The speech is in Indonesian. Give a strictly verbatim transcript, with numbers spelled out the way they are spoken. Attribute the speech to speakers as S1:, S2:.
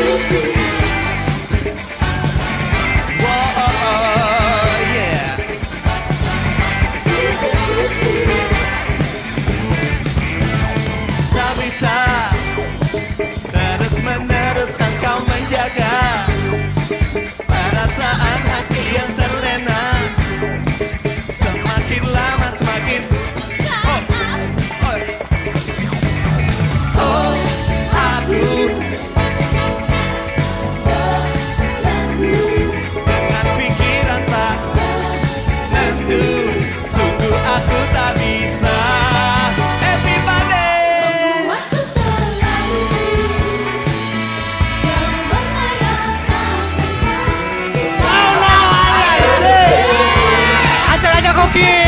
S1: Terus-menerus engkau menjaga perasaan hati yang terlena. Semakin lama semakin Oh, oh, oh aku dengan pikiran tak tentu, sungguh aku tak bisa.
S2: Oke.